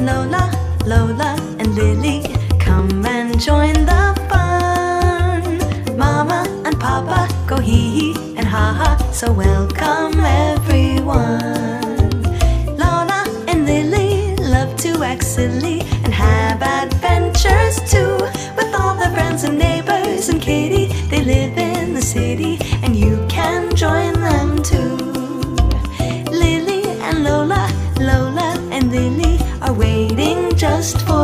Lola, Lola and Lily, come and join the fun. Mama and Papa go hee hee and ha ha, so welcome everyone. Lola and Lily love to act silly and have adventures too, with all their friends and neighbors and Kitty. They live in the city and you can join them too. Lily and Lola, Lola and Lily are waiting just for